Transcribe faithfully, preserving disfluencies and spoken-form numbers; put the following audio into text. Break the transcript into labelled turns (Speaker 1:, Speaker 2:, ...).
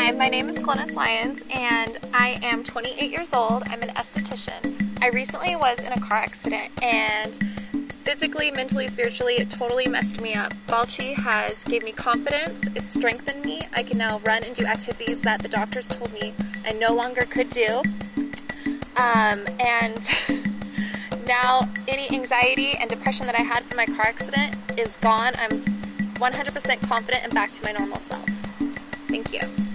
Speaker 1: Hi, my name is Glynnis and I am twenty-eight years old. I'm an esthetician. I recently was in a car accident and physically, mentally, spiritually, it totally messed me up. Balchi has gave me confidence, it's strengthened me. I can now run and do activities that the doctors told me I no longer could do. Um, and now any anxiety and depression that I had from my car accident is gone. I'm one hundred percent confident and back to my normal self. Thank you.